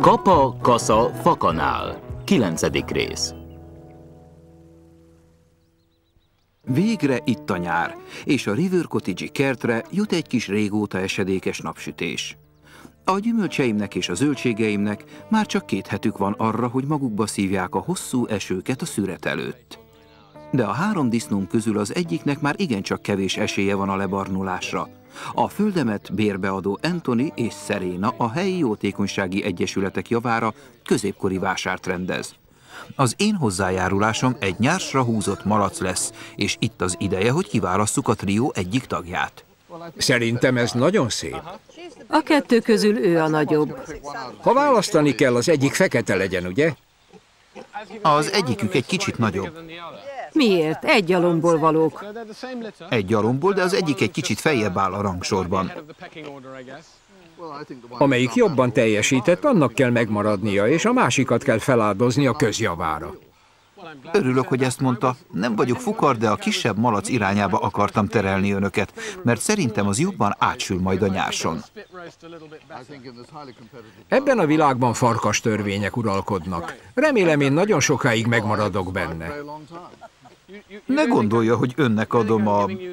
Kapa, kasza, fakanál. 9. rész. Végre itt a nyár, és a River Cottage-i kertre jut egy kis régóta esedékes napsütés. A gyümölcseimnek és a zöldségeimnek már csak 2 hetük van arra, hogy magukba szívják a hosszú esőket a szüret előtt. De a 3 disznóm közül az egyiknek már igencsak kevés esélye van a lebarnulásra. A földemet bérbeadó Anthony és Serena a helyi jótékonysági egyesületek javára középkori vásárt rendez. Az én hozzájárulásom egy nyársra húzott malac lesz, és itt az ideje, hogy kiválasszuk a trió egyik tagját. Szerintem ez nagyon szép. A 2 közül ő a nagyobb. Ha választani kell, az egyik fekete legyen, ugye? Az egyikük egy kicsit nagyobb. Miért? Egy gyalomból valók. Egy gyalomból, de az egyik egy kicsit feljebb áll a rangsorban. Amelyik jobban teljesített, annak kell megmaradnia, és a másikat kell feláldozni a közjavára. Örülök, hogy ezt mondta. Nem vagyok fukar, de a kisebb malac irányába akartam terelni önöket, mert szerintem az jobban átsül majd a nyárson. Ebben a világban farkas törvények uralkodnak. Remélem, én nagyon sokáig megmaradok benne. Ne gondolja, hogy önnek adom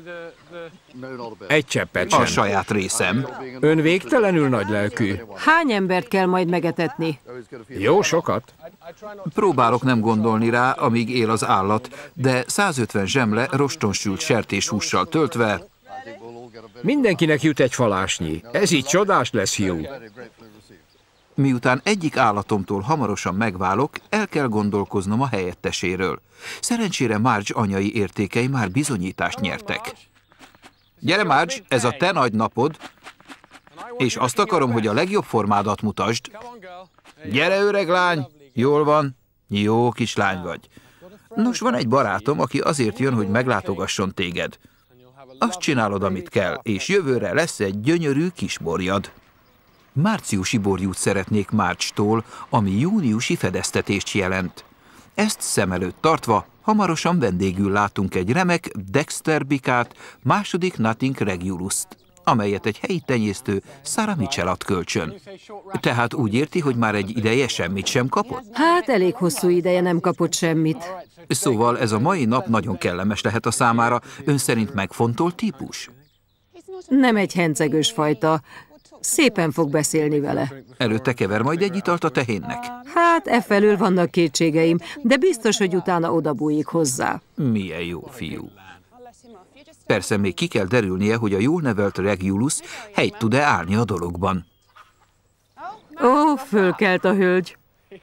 Egy cseppet a sem. saját részem. Ön végtelenül nagylelkű. Hány embert kell majd megetetni? Jó sokat. Próbálok nem gondolni rá, amíg él az állat, de 150 zsemle rostonsült sertéshússal töltve. Mindenkinek jut egy falásnyi. Ez így csodás lesz, fiú. Miután egyik állatomtól hamarosan megválok, el kell gondolkoznom a helyetteséről. Szerencsére Marge anyai értékei már bizonyítást nyertek. Gyere, Marge, ez a te nagy napod, és azt akarom, hogy a legjobb formádat mutasd. Gyere, öreg lány, jól van, jó kislány vagy. Nos, van egy barátom, aki azért jön, hogy meglátogasson téged. Azt csinálod, amit kell, és jövőre lesz egy gyönyörű kisborjad. Márciusi borjút szeretnék Marge-tól, ami júniusi fedeztetést jelent. Ezt szem előtt tartva, hamarosan vendégül látunk egy remek Dexter bikát, második Nothing Regulust, amelyet egy helyi tenyésztő Sarah Mitchell ad kölcsön. Tehát úgy érti, hogy már egy ideje semmit sem kapott? Hát elég hosszú ideje nem kapott semmit. Szóval ez a mai nap nagyon kellemes lehet a számára. Ön szerint megfontolt típus? Nem egy hencegős fajta. Szépen fog beszélni vele. Előtte kever majd egy italt a tehénnek? Hát efelől vannak kétségeim, de biztos, hogy utána odabújik hozzá. Milyen jó fiú. Persze még ki kell derülnie, hogy a jól nevelt Regulus helyt tud-e állni a dologban. Ó, fölkelt a hölgy.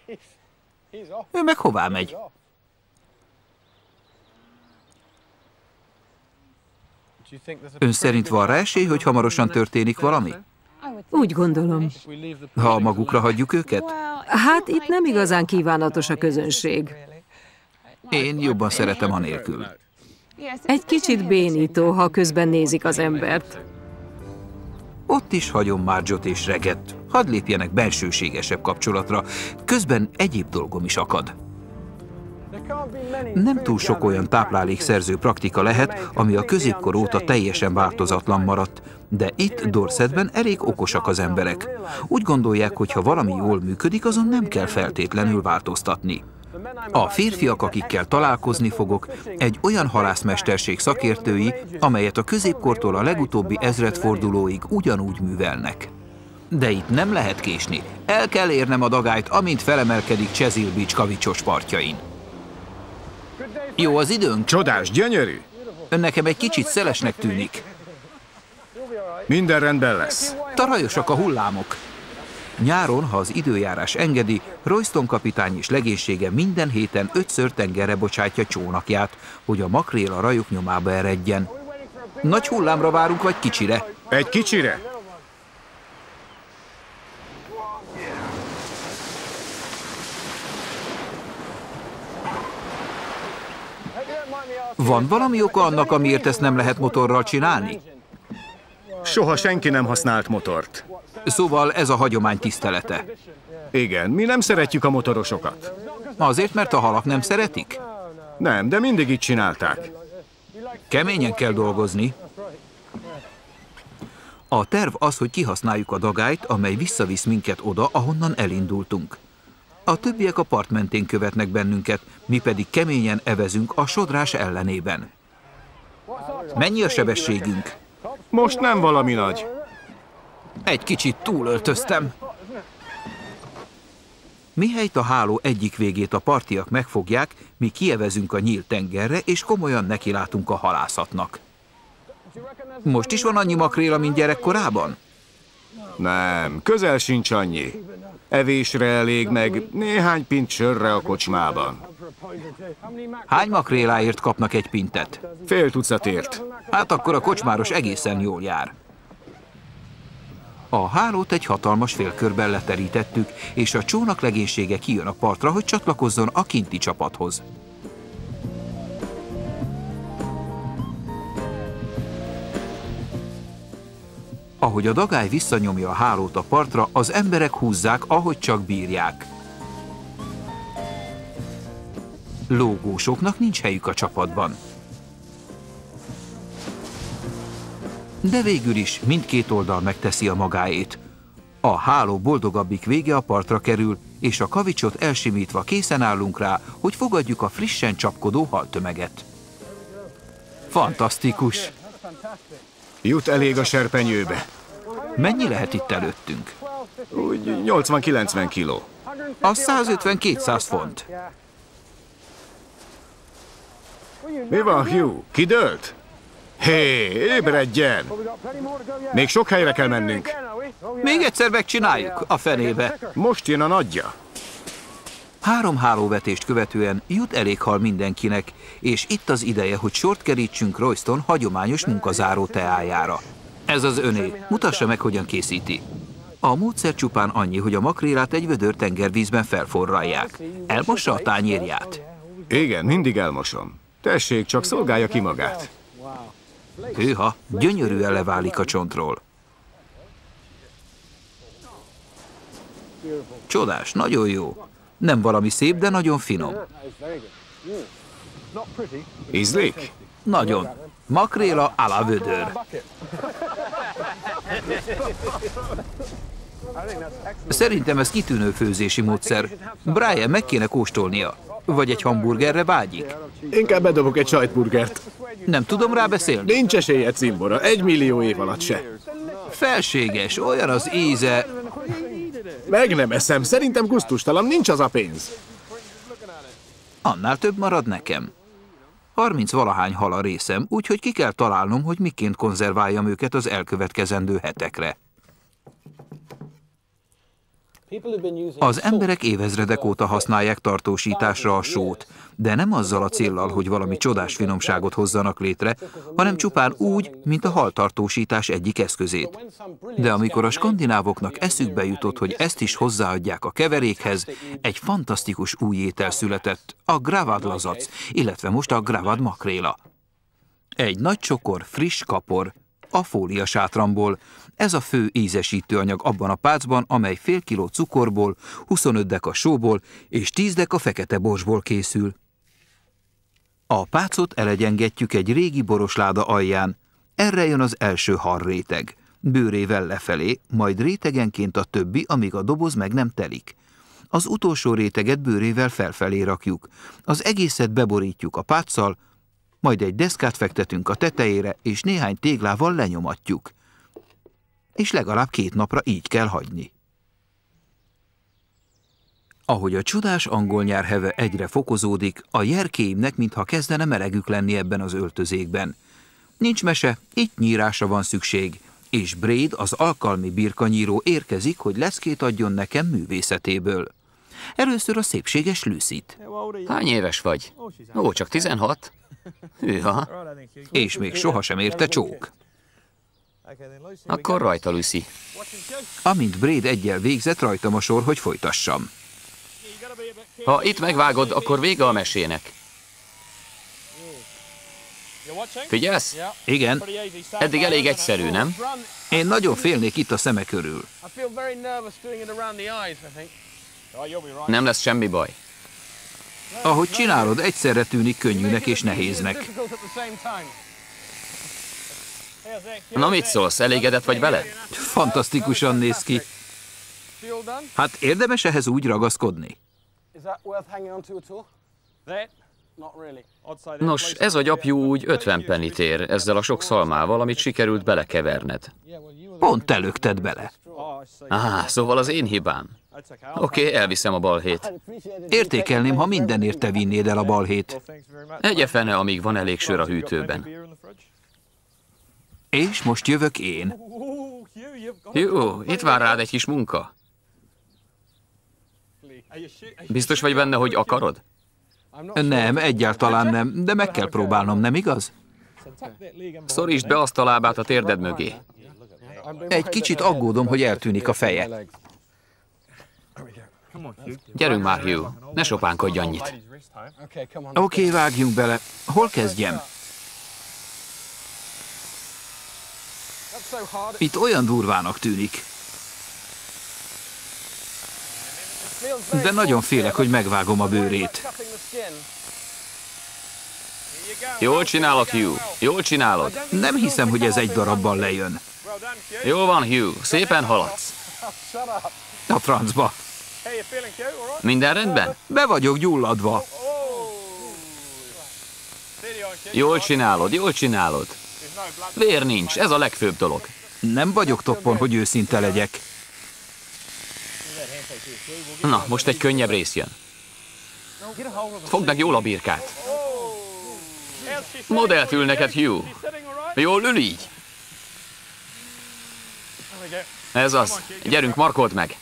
Ő meg hová megy? Ön szerint van rá esély, hogy hamarosan történik valami? Úgy gondolom. Ha magukra hagyjuk őket? Hát itt nem igazán kívánatos a közönség. Én jobban szeretem anélkül. Egy kicsit bénító, ha közben nézik az embert. Ott is hagyom Marge-ot és Reget. Hadd lépjenek bensőségesebb kapcsolatra. Közben egyéb dolgom is akad. Nem túl sok olyan táplálékszerző praktika lehet, ami a középkor óta teljesen változatlan maradt, de itt Dorsetben elég okosak az emberek. Úgy gondolják, hogy ha valami jól működik, azon nem kell feltétlenül változtatni. A férfiak, akikkel találkozni fogok, egy olyan halászmesterség szakértői, amelyet a középkortól a legutóbbi ezredfordulóig ugyanúgy művelnek. De itt nem lehet késni. El kell érnem a dagályt, amint felemelkedik Chesil Beach kavicsos partjain. Jó az időnk? Csodás, gyönyörű. Ön nekem egy kicsit szelesnek tűnik. Minden rendben lesz. Tarajosak a hullámok. Nyáron, ha az időjárás engedi, Royston kapitány és legénysége minden héten 5-ször tengerre bocsátja csónakját, hogy a makrél a rajok nyomába eredjen. Nagy hullámra várunk, vagy kicsire? Egy kicsire? Van valami oka annak, amiért ezt nem lehet motorral csinálni? Soha senki nem használt motort. Szóval ez a hagyomány tisztelete. Igen, mi nem szeretjük a motorosokat. Azért, mert a halak nem szeretik? Nem, de mindig így csinálták. Keményen kell dolgozni. A terv az, hogy kihasználjuk a dagályt, amely visszavisz minket oda, ahonnan elindultunk. A többiek a part mentén követnek bennünket, mi pedig keményen evezünk a sodrás ellenében. Mennyi a sebességünk? Most nem valami nagy. Egy kicsit túlöltöztem. Mihelyt a háló egyik végét a partiak megfogják, mi kievezünk a nyílt tengerre, és komolyan nekilátunk a halászatnak. Most is van annyi makréla, mint gyerekkorában? Nem, közel sincs annyi. Evésre elég meg néhány pint sörre a kocsmában. Hány makréláért kapnak egy pintet? Fél tucatért. Hát akkor a kocsmáros egészen jól jár. A hálót egy hatalmas félkörben leterítettük, és a csónak legénysége kijön a partra, hogy csatlakozzon a kinti csapathoz. Ahogy a dagály visszanyomja a hálót a partra, az emberek húzzák, ahogy csak bírják. Lógósoknak nincs helyük a csapatban. De végül is mindkét oldal megteszi a magáét. A háló boldogabbik vége a partra kerül, és a kavicsot elsimítva készen állunk rá, hogy fogadjuk a frissen csapkodó haltömeget. Fantasztikus! Jut elég a serpenyőbe. Mennyi lehet itt előttünk? Úgy 80-90 kiló. Az 150-200 font. Mi van, Hugh? Kidőlt? Hé, ébredjen! Még sok helyre kell mennünk. Még egyszer megcsináljuk, a fenébe. Most jön a nagyja. 3 hálóvetést követően jut elég hal mindenkinek, és itt az ideje, hogy sort kerítsünk Royston hagyományos munkazáró teájára. Ez az öné. Mutassa meg, hogyan készíti. A módszer csupán annyi, hogy a makrélát egy vödör tengervízben felforralják. Elmossa a tányérját? Igen, mindig elmosom. Tessék, csak szolgálja ki magát. Hűha, gyönyörűen leválik a csontról. Csodás, nagyon jó. Nem valami szép, de nagyon finom. Ízlik? Nagyon. Makréla à la vödör. Szerintem ez kitűnő főzési módszer. Brian meg kéne kóstolnia. Vagy egy hamburgerre vágyik? Inkább bedobok egy sajtburgert. Nem tudom rá beszélni? Nincs esélye, cimbora. 1 millió év alatt se. Felséges, olyan az íze. Meg nem eszem. Szerintem gusztustalan, nincs az a pénz. Annál több marad nekem. 30-valahány hal a részem, úgyhogy ki kell találnom, hogy miként konzerváljam őket az elkövetkezendő hetekre. Az emberek évezredek óta használják tartósításra a sót, de nem azzal a céllal, hogy valami csodás finomságot hozzanak létre, hanem csupán úgy, mint a haltartósítás egyik eszközét. De amikor a skandinávoknak eszükbe jutott, hogy ezt is hozzáadják a keverékhez, egy fantasztikus új étel született, a gravad lazac, illetve most a gravad makréla. Egy nagy csokor friss kapor, a fóliasátramból. Ez a fő ízesítőanyag abban a pácban, amely fél kiló cukorból, 25 deka sóból és 10 deka fekete borsból készül. A pácot elegyengetjük egy régi borosláda alján. Erre jön az első halréteg. Bőrével lefelé, majd rétegenként a többi, amíg a doboz meg nem telik. Az utolsó réteget bőrével felfelé rakjuk. Az egészet beborítjuk a páccal, majd egy deszkát fektetünk a tetejére, és néhány téglával lenyomatjuk. És legalább 2 napra így kell hagyni. Ahogy a csodás angol nyár heve egyre fokozódik, a jerkéimnek mintha kezdene melegük lenni ebben az öltözékben. Nincs mese, itt nyírásra van szükség, és Braid, az alkalmi birkanyíró érkezik, hogy leckét adjon nekem művészetéből. Először a szépséges Lucyt. Hány éves vagy? Ó, csak 16? Hűha. És még sohasem érte csók. Akkor rajta, Lucy. Amint Braid egyel végzett, rajtam a sor, hogy folytassam. Ha itt megvágod, akkor vége a mesének. Figyelsz? Igen, Eddig elég egyszerű, nem? én nagyon félnék itt a szeme körül. Nem lesz semmi baj. Ahogy csinálod, egyszerre tűnik könnyűnek és nehéznek. Na mit szólsz, elégedett vagy vele? Fantasztikusan néz ki. Hát érdemes ehhez úgy ragaszkodni? Nos, ez a gyapjú úgy 50 pennyt ér, ezzel a sok szalmával, amit sikerült belekeverned. Pont te lökted bele. Szóval az én hibám. Oké, elviszem a balhét. Értékelném, ha mindenért te vinnéd el a balhét. Egye fene, amíg van elég sör a hűtőben. És most jövök én. Jó, itt vár rád egy kis munka. Biztos vagy benne, hogy akarod? Nem, egyáltalán nem, de meg kell próbálnom, nem igaz? Szorítsd be azt a lábát a térded mögé. Egy kicsit aggódom, hogy eltűnik a feje. Gyerünk már, Hugh, ne sopánkodj annyit. Oké, vágjunk bele. Hol kezdjem? Itt olyan durvának tűnik. De nagyon félek, hogy megvágom a bőrét. Jól csinálod, Hugh, jól csinálod. Nem hiszem, hogy ez egy darabban lejön. Jól van, Hugh, szépen haladsz. A francba. Minden rendben? Be vagyok gyulladva. Jól csinálod, jól csinálod. Vér nincs, ez a legfőbb dolog. Nem vagyok toppon, hogy őszinte legyek. Na, most egy könnyebb rész jön. Fogd meg jól a birkát. Modellt ül neked, Hugh. Jól ül így. Ez az. Gyerünk, markold meg.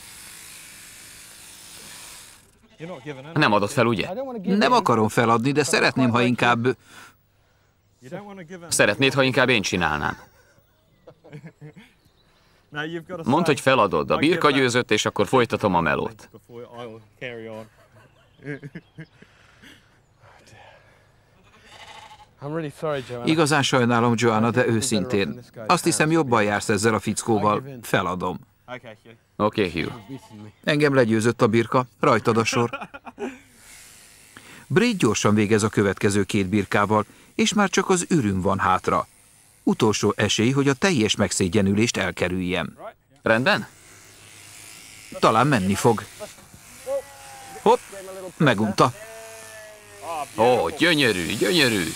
Nem adod fel, ugye? Nem akarom feladni, de szeretném, ha inkább... Szeretnéd, ha inkább én csinálnám. Mondd, hogy feladod, a birka győzött, és akkor folytatom a melót. Igazán sajnálom, Joanna, de őszintén. Azt hiszem, jobban jársz ezzel a fickóval. Feladom. Oké, Hugh. Engem legyőzött a birka, rajtad a sor. Braid gyorsan végez a következő két birkával, és már csak az ürüm van hátra. Utolsó esély, hogy a teljes megszégyenülést elkerüljem. Rendben? Talán menni fog. Hopp, megunta. Ó, gyönyörű, gyönyörű.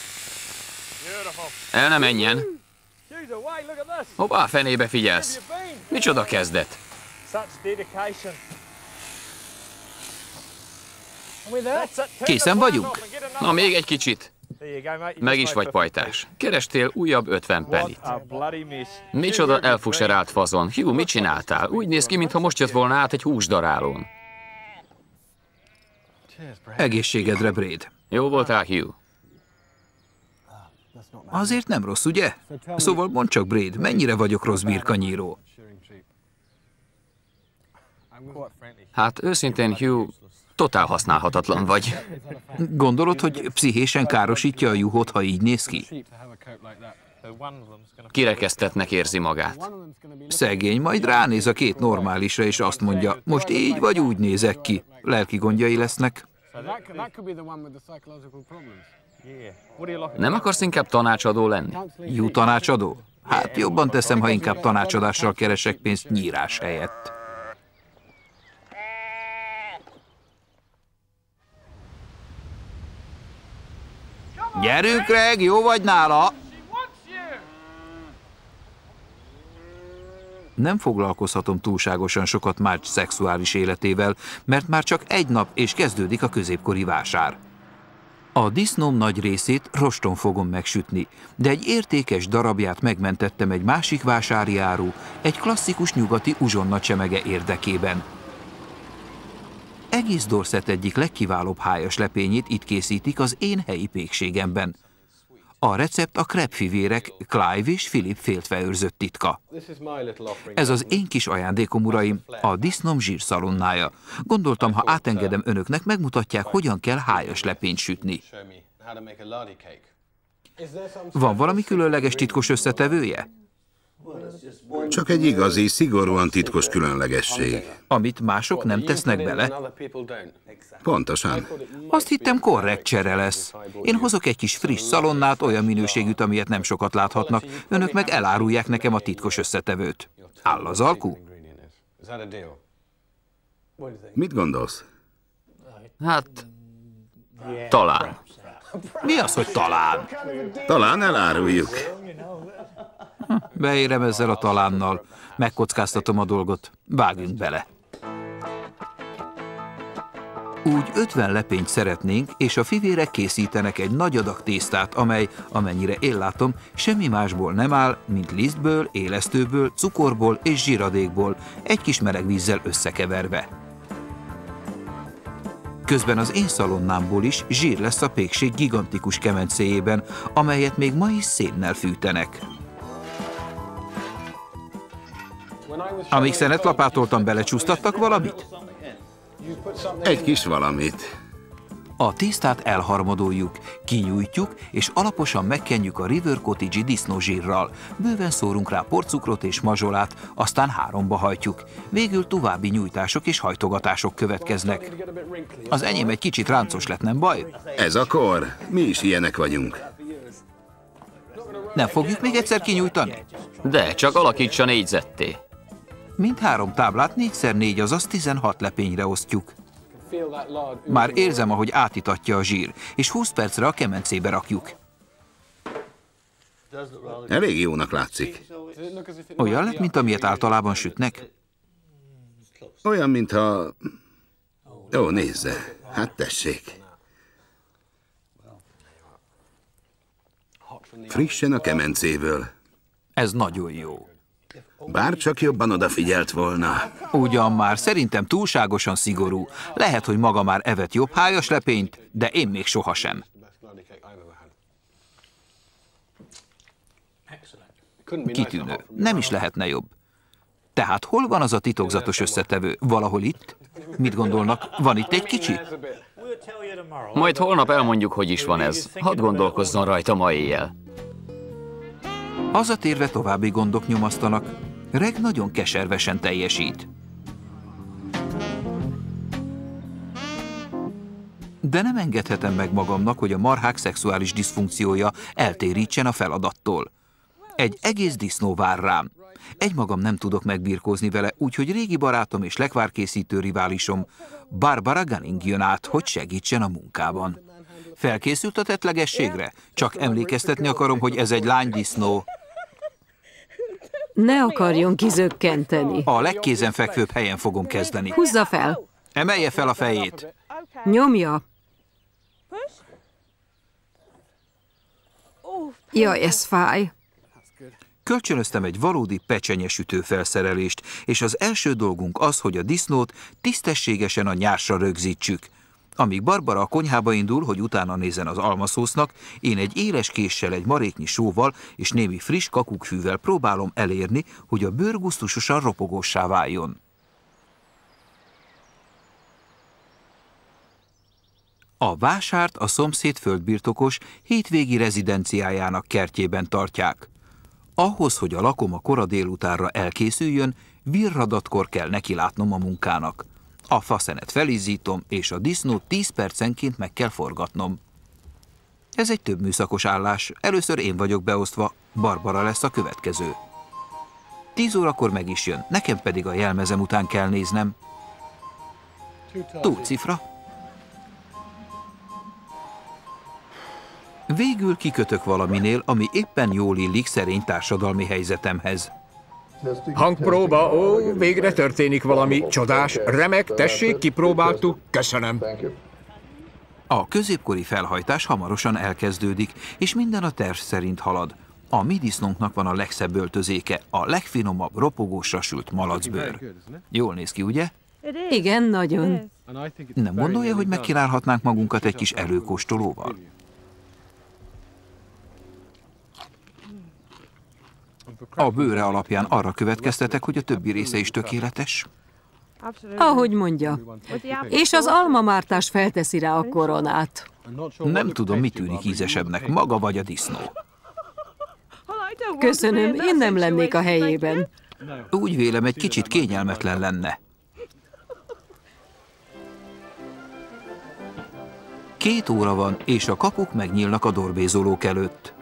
El ne menjen. Hoppá, fenébe figyelsz. Micsoda kezdet. Készen vagyunk? Na, még egy kicsit. Meg is vagy, pajtás. Kerestél újabb 50 pennyt. Micsoda elfuserált fazon. Hugh, mit csináltál? Úgy néz ki, mintha most jött volna át egy húsdarálón. Egészségedre, Braid. Jó voltál, Hugh. Azért nem rossz, ugye? Szóval mondd csak, Braid, mennyire vagyok rossz birkanyíró? Hát őszintén, Hugh, totál használhatatlan vagy. Gondolod, hogy pszichésen károsítja a juhot, ha így néz ki? Kirekesztettnek érzi magát. Szegény, majd ránéz a két normálisra, és azt mondja, most így vagy úgy nézek ki. Lelki gondjai lesznek. Nem akarsz inkább tanácsadó lenni? Jó tanácsadó? Hát jobban teszem, ha inkább tanácsadással keresek pénzt nyírás helyett. Gyerünk, Greg, jó vagy nála? Nem foglalkozhatom túlságosan sokat Marge szexuális életével, mert már csak egy nap és kezdődik a középkori vásár. A disznóm nagy részét roston fogom megsütni, de egy értékes darabját megmentettem egy másik vásári áru, egy klasszikus nyugati uzsonna csemege érdekében. Egész Dorset egyik legkiválóbb hájas lepényét itt készítik az én helyi pékségemben. A recept a Crab-fivérek Clive és Philip féltveőrzött titka. Ez az én kis ajándékom, uraim, a disznóm zsírszalonnája. Gondoltam, ha átengedem önöknek, megmutatják, hogyan kell hájas lepényt sütni. Van valami különleges titkos összetevője? Csak egy igazi, szigorúan titkos különlegesség. Amit mások nem tesznek bele? Pontosan. Azt hittem korrekt csere lesz. Én hozok egy kis friss szalonnát, olyan minőségűt, amilyet nem sokat láthatnak. Önök meg elárulják nekem a titkos összetevőt. Áll az alku? Mit gondolsz? Hát, talán. Mi az, hogy talán? Talán eláruljuk. Beérem ezzel a talánnal. Megkockáztatom a dolgot. Vágjunk bele. Úgy 50 lepényt szeretnénk, és a fivérek készítenek egy nagy adag tésztát, amely, amennyire én látom, semmi másból nem áll, mint lisztből, élesztőből, cukorból és zsiradékból, egy kis meleg vízzel összekeverve. Közben az én szalonnámból is zsír lesz a pékség gigantikus kemencéjében, amelyet még ma is szénnel fűtenek. Amíg szenet lapátoltam, belecsúsztattak valamit? Egy kis valamit. A tésztát elharmadoljuk, kinyújtjuk, és alaposan megkenjük a River Cottage-i disznózsírral. Bőven szórunk rá porcukrot és mazsolát, aztán háromba hajtjuk. Végül további nyújtások és hajtogatások következnek. Az enyém egy kicsit ráncos lett, nem baj? Ez a kor. Mi is ilyenek vagyunk. Nem fogjuk még egyszer kinyújtani? De csak alakítsa négyzetté. Mindhárom táblát 4x4, azaz 16 lepényre osztjuk. Már érzem, ahogy átitatja a zsír, és 20 percre a kemencébe rakjuk. Elég jónak látszik. Olyan lett, mint amilyet általában sütnek? Olyan, mintha... Ó, nézze. Hát tessék. Frissen a kemencéből. Ez nagyon jó. Bár csak jobban odafigyelt volna. Ugyan már, szerintem túlságosan szigorú. Lehet, hogy maga már evett jobb hájas lepényt, de én még sohasem. Kitűnő. Nem is lehetne jobb. Tehát hol van az a titokzatos összetevő? Valahol itt? Mit gondolnak? Van itt egy kicsi? Majd holnap elmondjuk, hogy is van ez. Hadd gondolkozzon rajta ma éjjel. Hazatérve további gondok nyomasztanak. Reg nagyon keservesen teljesít. De nem engedhetem meg magamnak, hogy a marhák szexuális diszfunkciója eltérítsen a feladattól. Egy egész disznó vár rám. Egymagam nem tudok megbirkózni vele, úgyhogy régi barátom és lekvárkészítő riválisom Barbara Gunning jön át, hogy segítsen a munkában. Felkészült a tettlegességre? Csak emlékeztetni akarom, hogy ez egy lánydisznó. Ne akarjon kizökkenteni. A legkézenfekvőbb helyen fogom kezdeni. Húzza fel. Emelje fel a fejét. Nyomja. Jaj, ez fáj. Kölcsönöztem egy valódi pecsenyesütő felszerelést, és az első dolgunk az, hogy a disznót tisztességesen a nyársra rögzítsük. Amíg Barbara a konyhába indul, hogy utána nézzen az almaszósznak, én egy éles késsel, egy maréknyi sóval és némi friss kakukkfűvel próbálom elérni, hogy a bőr gusztusosan ropogóssá váljon. A vásárt a szomszéd földbirtokos hétvégi rezidenciájának kertjében tartják. Ahhoz, hogy a lakoma kora délutánra elkészüljön, virradatkor kell nekilátnom a munkának. A faszenet felizzítom, és a disznót 10 percenként meg kell forgatnom. Ez egy több műszakos állás. Először én vagyok beosztva, Barbara lesz a következő. 10 órakor meg is jön, nekem pedig a jelmezem után kell néznem. Túlcifra. Végül kikötök valaminél, ami éppen jól illik szerény társadalmi helyzetemhez. Hangpróba, ó, végre történik valami csodás, remek, tessék, kipróbáltuk, köszönöm. A középkori felhajtás hamarosan elkezdődik, és minden a terv szerint halad. A mi disznónknak van a legszebb öltözéke, a legfinomabb, ropogósra sült malacbőr. Jól néz ki, ugye? Igen, nagyon. Nem gondolja, hogy megkínálhatnánk magunkat egy kis előkóstolóval? A bőre alapján arra következtetek, hogy a többi része is tökéletes. Ahogy mondja. És az almamártás felteszi rá a koronát. Nem tudom, mi tűnik ízesebbnek, maga vagy a disznó. Köszönöm, én nem lennék a helyében. Úgy vélem, egy kicsit kényelmetlen lenne. 2 óra van, és a kapuk megnyílnak a dorbézolók előtt.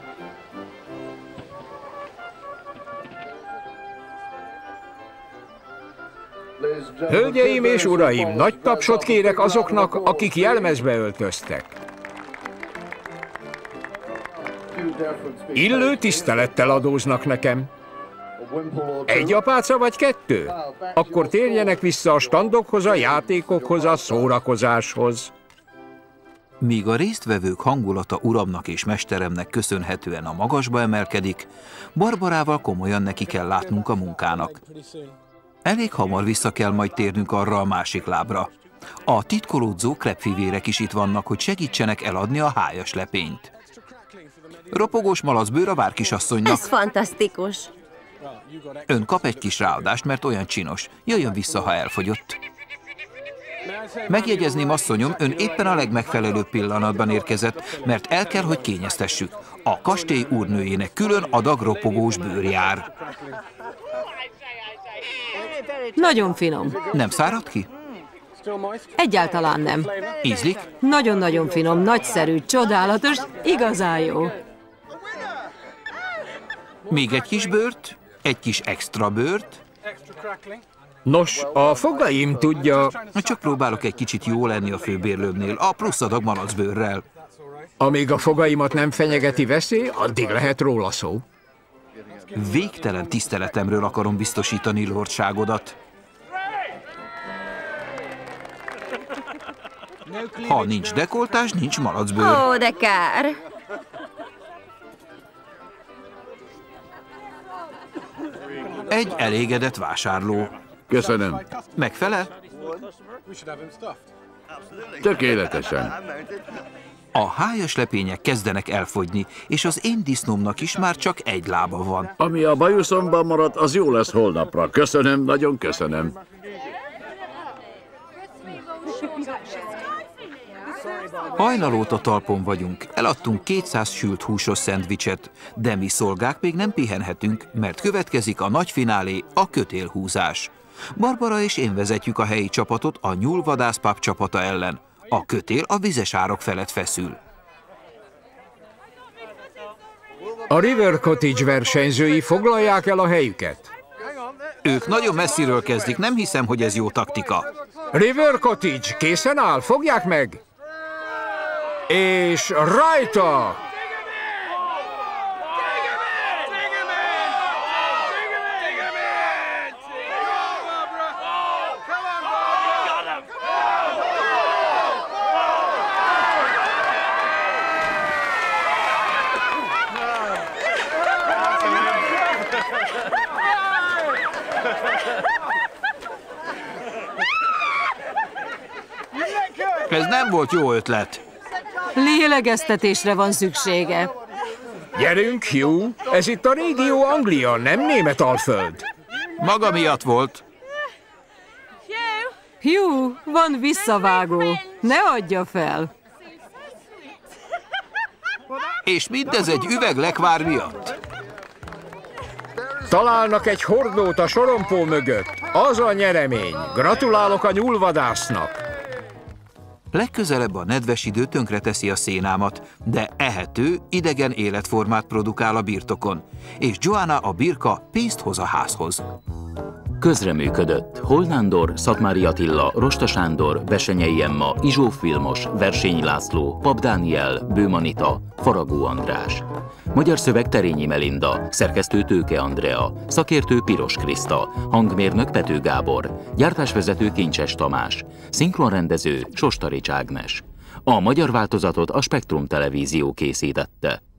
Hölgyeim és uraim, nagy tapsot kérek azoknak, akik jelmezbe öltöztek. Illő tisztelettel adóznak nekem. 1 apáca vagy 2? Akkor térjenek vissza a standokhoz, a játékokhoz, a szórakozáshoz. Míg a résztvevők hangulata uramnak és mesteremnek köszönhetően a magasba emelkedik, Barbarával komolyan neki kell látnunk a munkának. Elég hamar vissza kell majd térnünk arra a másik lábra. A titkolódzó kreppfivérek is itt vannak, hogy segítsenek eladni a hájas lepényt. Ropogós malacbőr a várkisasszonynak. Ez fantasztikus. Ön kap egy kis ráadást, mert olyan csinos. Jöjjön vissza, ha elfogyott. Megjegyezném, asszonyom, ön éppen a legmegfelelőbb pillanatban érkezett, mert el kell, hogy kényeztessük. A kastély úrnőjének külön adag ropogós bőr jár. Nagyon finom. Nem szárad ki? Egyáltalán nem. Ízlik? Nagyon-nagyon finom, nagyszerű, csodálatos, igazán jó. Még egy kis bőrt? Egy kis extra bőrt? Nos, a fogaim tudja... Csak próbálok egy kicsit jó lenni a főbérlőmnél, a plusz adag malacbőrrel. Amíg a fogaimat nem fenyegeti veszély, addig lehet róla szó. Végtelen tiszteletemről akarom biztosítani lordságodat. Ha nincs dekoltás, nincs malacbőr. Ó, de kár. Egy elégedett vásárló. Köszönöm. Megfelel? Tökéletesen. A hájas lepények kezdenek elfogyni, és az én disznómnak is már csak 1 lába van. Ami a bajuszomban maradt, az jó lesz holnapra. Köszönöm, nagyon köszönöm. Hajnal óta talpon vagyunk, eladtunk 200 sült húsos szendvicset, de mi szolgák még nem pihenhetünk, mert következik a nagy finálé, a kötélhúzás. Barbara és én vezetjük a helyi csapatot a nyúlvadászpap csapata ellen. A kötél a vizes árok felett feszül. A River Cottage versenyzői foglalják el a helyüket. Ők nagyon messziről kezdik, nem hiszem, hogy ez jó taktika. River Cottage készen áll, fogják meg! És rajta! Ez nem volt jó ötlet. Lélegeztetésre van szüksége. Gyerünk, Hugh! Ez itt a régió Anglia, nem Németalföld. Maga miatt volt. Hugh, van visszavágó. Ne adja fel. És mindez egy üveg lekvár miatt. Találnak egy hordót a sorompó mögött. Az a nyeremény. Gratulálok a nyúlvadásznak. Legközelebb a nedves idő tönkreteszi a szénámat, de ehető, idegen életformát produkál a birtokon, és Joanna a birka pénzt hoz a házhoz. Közreműködött Holnándor, Szatmári Attila, Rosta Sándor, Besenyei Emma, Izsóf Vilmos, Versényi László, Pap Dániel, Bőmanita, Faragó András. Magyar szöveg Terényi Melinda, szerkesztő Tőke Andrea, szakértő Piros Kriszta, hangmérnök Pető Gábor, gyártásvezető Kincses Tamás, szinkronrendező Sostarics Ágnes. A magyar változatot a Spektrum Televízió készítette.